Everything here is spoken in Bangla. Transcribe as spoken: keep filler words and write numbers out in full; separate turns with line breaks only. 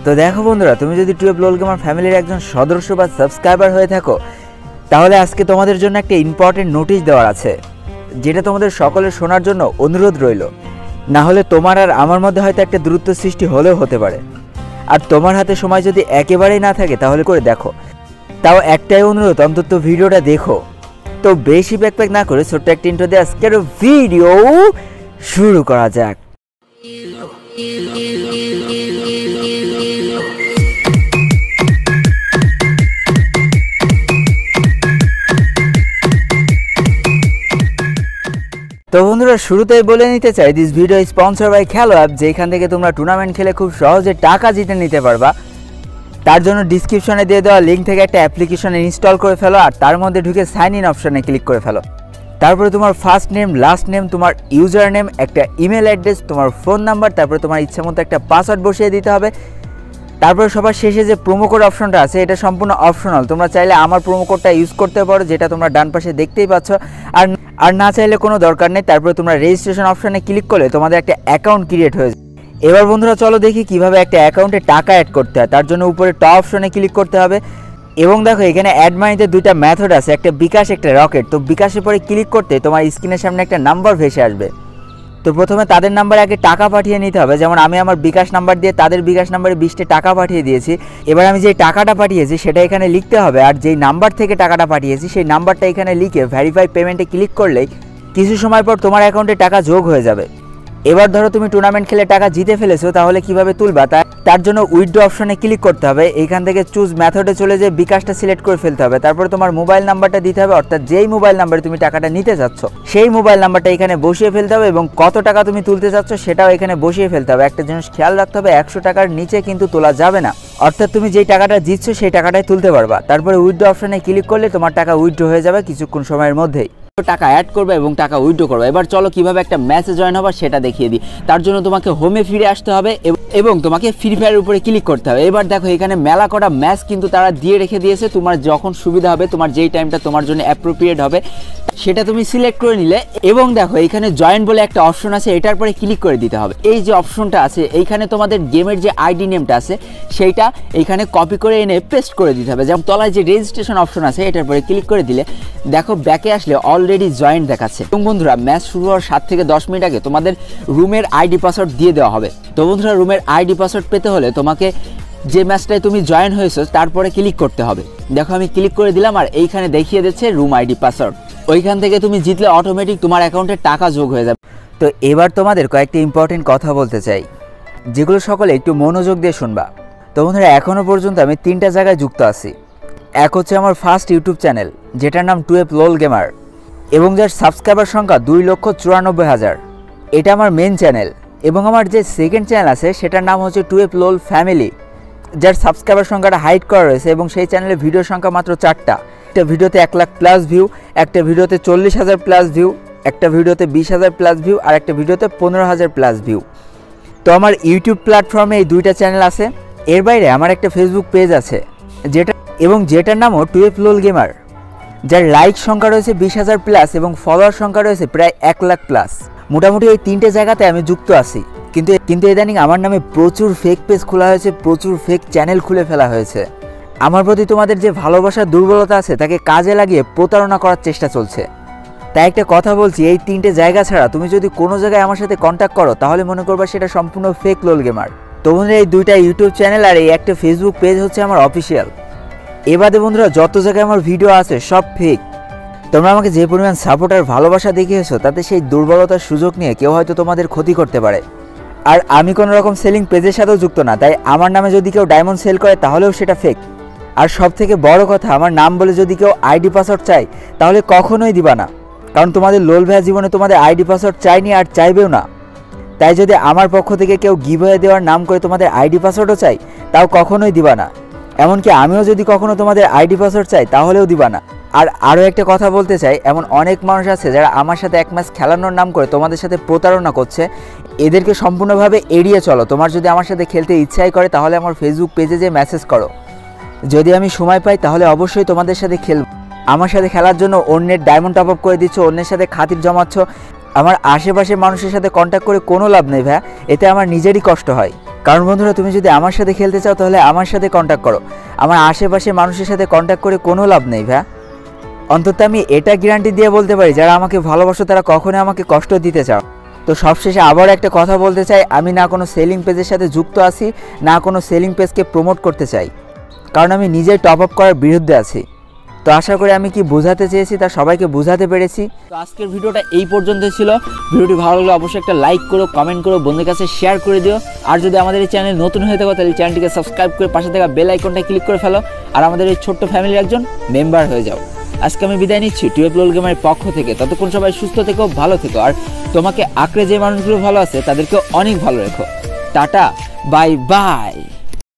তো দেখো বন্ধুরা, তুমি যদি টুয়েলভ লোল গেমার ফ্যামিলির একজন সদস্য বা সাবস্ক্রাইবার হয়ে থাকো, তাহলে আজকে তোমাদের জন্য একটা ইম্পর্টেন্ট নোটিশ দেওয়ার আছে, যেটা তোমাদের সকলের শোনার জন্য অনুরোধ রইল। না হলে তোমার আর আমার মধ্যে হয়তো একটা দূরত্ব সৃষ্টি হলেও হতে পারে। আর তোমার হাতে সময় যদি একেবারেই না থাকে তাহলে করে দেখো, তাও একটাই অনুরোধ, অন্তত ভিডিওটা দেখো। তো বেশি ব্যাকপ্যাক না করে ছোট্ট একটা ইন্ট্রো দিয়ে আজকের ভিডিও শুরু করা যাক। তো বন্ধুরা, শুরুতেই বলে নিতে চাই, this video sponsor by Khelo app, যেখান থেকে তোমরা টুর্নামেন্ট খেলে খুব সহজে টাকা জিতে নিতে পারবা। তার জন্য ডিসক্রিপশনে দিয়ে দেওয়া লিঙ্ক থেকে একটা অ্যাপ্লিকেশন ইনস্টল করে ফেলো, আর তার মধ্যে ঢুকে সাইন ইন অপশনে ক্লিক করে ফেলো। তারপরে তোমার ফার্স্ট নেম, লাস্ট নেম, তোমার ইউজার নেম, একটা ইমেল অ্যাড্রেস, তোমার ফোন নাম্বার, তারপরে তোমার ইচ্ছা মতো একটা পাসওয়ার্ড বসিয়ে দিতে হবে। তারপরে সবার শেষে যে প্রোমো কোড অপশনটা আছে, এটা সম্পূর্ণ অপশনাল। তোমরা চাইলে আমার প্রোমো কোডটা ইউজ করতে পারো, যেটা তোমরা ডান পাশে দেখতেই পাচ্ছ। আর আর না চাইলে কোনো দরকার নেই। তারপরে তোমরা রেজিস্ট্রেশন অপশনে ক্লিক করলে তোমাদের একটা অ্যাকাউন্ট ক্রিয়েট হয়ে যায়। এবার বন্ধুরা চলো দেখি কিভাবে একটা অ্যাকাউন্টে টাকা অ্যাড করতে হয়। তার জন্য উপরে টপ অপশনে ক্লিক করতে হবে এবং দেখো এখানে অ্যাড মানিতে দুইটা মেথড আছে, একটা বিকাশ, একটা রকেট। তো বিকাশের পরে ক্লিক করতে তোমার স্ক্রিনের সামনে একটা নাম্বার ভেসে আসবে। তো প্রথমে তাদের নাম্বারে আগে টাকা পাঠিয়ে নিতে হবে। যেমন আমি আমার বিকাশ নাম্বার দিয়ে তাদের বিকাশ নাম্বারে বিশটা টাকা পাঠিয়ে দিয়েছি। এবার আমি যেই টাকাটা পাঠিয়েছি সেটা এখানে লিখতে হবে, আর যেই নাম্বার থেকে টাকাটা পাঠিয়েছি সেই নাম্বারটা এখানে লিখে ভেরিফাই পেমেন্টে ক্লিক করলেই কিছু সময় পর তোমার অ্যাকাউন্টে টাকা যোগ হয়ে যাবে। এবার ধরো তুমি টুর্নামেন্ট খেলে টাকা জিতে ফেলেছো, তাহলে কিভাবে তুলবা তার জন্য উইথড্র অপশনে ক্লিক করতে হবে। এইখান থেকে চুজ মেথডে চলে যে বিকাশটা সিলেক্ট করে ফেলতে হবে। তারপরে তোমার মোবাইল নাম্বারটা দিতে হবে, অর্থাৎ যেই মোবাইল নাম্বারে তুমি টাকাটা নিতে চাচ্ছ সেই মোবাইল নাম্বারটা এখানে বসিয়ে ফেলতে হবে এবং কত টাকা তুমি তুলতে চাচ্ছ সেটাও এখানে বসিয়ে ফেলতে হবে। একটা জিনিস খেয়াল রাখতে হবে, একশো টাকার নিচে কিন্তু তোলা যাবে না, অর্থাৎ তুমি যেই টাকাটা জিতছ সেই টাকাটাই তুলতে পারবা। তারপরে উইথড্র অপশনে ক্লিক করলে তোমার টাকা উইথড্র হয়ে যাবে কিছুক্ষণ সময়ের মধ্যেই। টাকা অ্যাড করবে এবং টাকা উইথড্র করবে। এবার চলো কিভাবে একটা ম্যাচে জয়েন হবে সেটা দেখিয়ে দিই। তার জন্য তোমাকে হোমে ফিরে আসতে হবে এবং তোমাকে ফ্রি ফায়ারের উপরে ক্লিক করতে হবে। এবার দেখো এখানে মেলা কটা ম্যাচ কিন্তু তারা দিয়ে রেখে দিয়েছে। তোমার যখন সুবিধা হবে, তোমার যেই টাইমটা তোমার জন্য অ্যাপ্রোপ্রিয়েট হবে সেটা তুমি সিলেক্ট করে নিলে এবং দেখো এখানে জয়েন বলে একটা অপশন আছে, এটার পরে ক্লিক করে দিতে হবে। এই যে অপশনটা আছে এইখানে তোমাদের গেমের যে আইডি নেমটা আছে সেইটা এইখানে কপি করে এনে পেস্ট করে দিতে হবে। যেমন তলায় যে রেজিস্ট্রেশন অপশন আছে এটার পরে ক্লিক করে দিলে দেখো ব্যাকে আসলে অলরেডি জয়েন দেখাচ্ছে। এবং বন্ধুরা, ম্যাচ শুরু হওয়ার সাত থেকে দশ মিনিট আগে তোমাদের রুমের আইডি পাসওয়ার্ড দিয়ে দেওয়া হবে। তো বন্ধুরা, রুমের আইডি পাসওয়ার্ড পেতে হলে তোমাকে যে ম্যাচটায় তুমি জয়েন হয়েছো তারপরে ক্লিক করতে হবে। দেখো আমি ক্লিক করে দিলাম আর এইখানে দেখিয়ে দিচ্ছে রুম আইডি পাসওয়ার্ড। ওইখান থেকে তুমি জিতলে অটোমেটিক তোমার অ্যাকাউন্টে টাকা যোগ হয়ে যাবে। তো এবার তোমাদের কয়েকটি ইম্পর্টেন্ট কথা বলতে চাই, যেগুলো সকলে একটু মনোযোগ দিয়ে শুনবা। তো বন্ধুরা, এখনও পর্যন্ত আমি তিনটা জায়গায় যুক্ত আছি। এক হচ্ছে আমার ফার্স্ট ইউটিউব চ্যানেল, যেটার নাম টুয়েলভ লোল গেমার এবং যার সাবস্ক্রাইবার সংখ্যা দুই লক্ষ চুরানব্বই হাজার। এটা আমার মেন চ্যানেল। এবং আমার যে সেকেন্ড চ্যানেল আছে সেটার নাম হচ্ছে টুয়েলভ লোল ফ্যামিলি, যার সাবস্ক্রাইবার সংখ্যাটা হাইড করা রয়েছে এবং সেই চ্যানেলে ভিডিও সংখ্যা মাত্র চারটা। একটা ভিডিওতে এক লাখ প্লাস ভিউ, একটা ভিডিওতে চল্লিশ হাজার প্লাস ভিউ, একটা ভিডিওতে বিশ হাজার প্লাস ভিউ, আর একটা ভিডিওতে পনেরো হাজার প্লাস ভিউ। তো আমার ইউটিউব প্ল্যাটফর্মে এই দুইটা চ্যানেল আছে। এর বাইরে আমার একটা ফেসবুক পেজ আছে যেটা এবং যেটার নামও টুয়েলভ লোল গেমার, যার লাইক সংখ্যা রয়েছে বিশ হাজার প্লাস এবং ফলোয়ার সংখ্যা রয়েছে প্রায় এক লাখ প্লাস। মোটামুটি এই তিনটে জায়গাতে আমি যুক্ত আছি। কিন্তু কিন্তু ইদানিং আমার নামে প্রচুর ফেক পেজ খোলা হয়েছে, প্রচুর ফেক চ্যানেল খুলে ফেলা হয়েছে। আমার প্রতি তোমাদের যে ভালোবাসার দুর্বলতা আছে তাকে কাজে লাগিয়ে প্রতারণা করার চেষ্টা চলছে। তাই একটা কথা বলছি, এই তিনটে জায়গা ছাড়া তুমি যদি কোনো জায়গায় আমার সাথে কন্ট্যাক্ট করো তাহলে মনে করবা সেটা সম্পূর্ণ ফেক লোল গেমার। তো বন্ধুরা, এই দুইটা ইউটিউব চ্যানেল আর এই একটা ফেসবুক পেজ হচ্ছে আমার অফিসিয়াল। এবারে বন্ধুরা, যত জায়গায় আমার ভিডিও আছে সব ফেক। তোমরা আমাকে যে পরিমাণ সাপোর্ট আর ভালোবাসা দেখিয়েছো তাতে সেই দুর্বলতার সুযোগ নিয়ে কেউ হয়তো তোমাদের ক্ষতি করতে পারে। আর আমি কোনো রকম সেলিং পেজের সাথেও যুক্ত না, তাই আমার নামে যদি কেউ ডায়মন্ড সেল করে তাহলেও সেটা ফেক। আর সব থেকে বড় কথা, আমার নাম বলে যদি কেউ আইডি পাসওয়ার্ড চায় তাহলে কখনোই দিবা না, কারণ তোমাদের লোল ভাইয়া জীবনে তোমাদের আইডি পাসওয়ার্ড চাইনি আর চাইবেও না। তাই যদি আমার পক্ষ থেকে কেউ গিভওয়ে দেওয়ার নাম করে তোমাদের আইডি পাসওয়ার্ডও চাই তাও কখনোই দিবা না। এমনকি আমিও যদি কখনো তোমাদের আইডি পাসওয়ার্ড চাই তাহলেও দিবা না। আর আরও একটা কথা বলতে চাই, এমন অনেক মানুষ আছে যারা আমার সাথে এক ম্যাচ খেলানোর নাম করে তোমাদের সাথে প্রতারণা করছে। এদেরকে সম্পূর্ণভাবে এড়িয়ে চলো। তোমার যদি আমার সাথে খেলতে ইচ্ছাই করে তাহলে আমার ফেসবুক পেজে যে মেসেজ করো, যদি আমি সময় পাই তাহলে অবশ্যই তোমাদের সাথে খেলব। আমার সাথে খেলার জন্য অন্যের ডায়মন্ড টপ আপ করে দিচ্ছ, অন্যের সাথে খাতির জমাচ্ছ, আমার আশেপাশের মানুষের সাথে কন্ট্যাক্ট করে কোনো লাভ নেই ভাইয়া, এতে আমার নিজেরই কষ্ট হয়। কারণ বন্ধুরা, তুমি যদি আমার সাথে খেলতে চাও তাহলে আমার সাথে কন্ট্যাক্ট করো, আমার আশেপাশের মানুষের সাথে কন্ট্যাক্ট করে কোনো লাভ নেই ভাইয়া। অন্তত আমি এটা গ্যারান্টি দিয়ে বলতে পারি, যারা আমাকে ভালোবাসো তারা কখনোই আমাকে কষ্ট দিতে চাও। তো সবশেষে আবার একটা কথা বলতে চাই, আমি না কোনো সেলিং পেজের সাথে যুক্ত আছি, না কোনো সেলিং পেজকে প্রমোট করতে চাই, কারণ আমি নিজেই টপ আপ করার বিরুদ্ধে আছি। তো আশা করি আমি কি বোঝাতে চেয়েছি তা সবাইকে বোঝাতে পেরেছি। তো আজকের ভিডিওটা এই পর্যন্ত ছিল। ভিডিওটি ভালো লাগলে অবশ্যই একটা লাইক করো, কমেন্ট করো, বন্ধুদের কাছে শেয়ার করে দিও। আর যদি আমাদের এই চ্যানেল নতুন হয়ে থাকো তাহলে চ্যানেলটিকে সাবস্ক্রাইব করে পাশে থাকা বেল আইকনটা ক্লিক করে ফেলো, আর আমাদের এই ছোট্ট ফ্যামিলির একজন মেম্বার হয়ে যাও। আজকে আমি বিদায় নিচ্ছি টুয়েলভ লোল গেমারের পক্ষ থেকে। ততক্ষণ সবাই সুস্থ থেকো, ভালো থেকো, আর তোমাকে আঁকড়ে যে মানুষগুলো ভালো আছে তাদেরকে অনেক ভালো রেখো। Tata, bye by.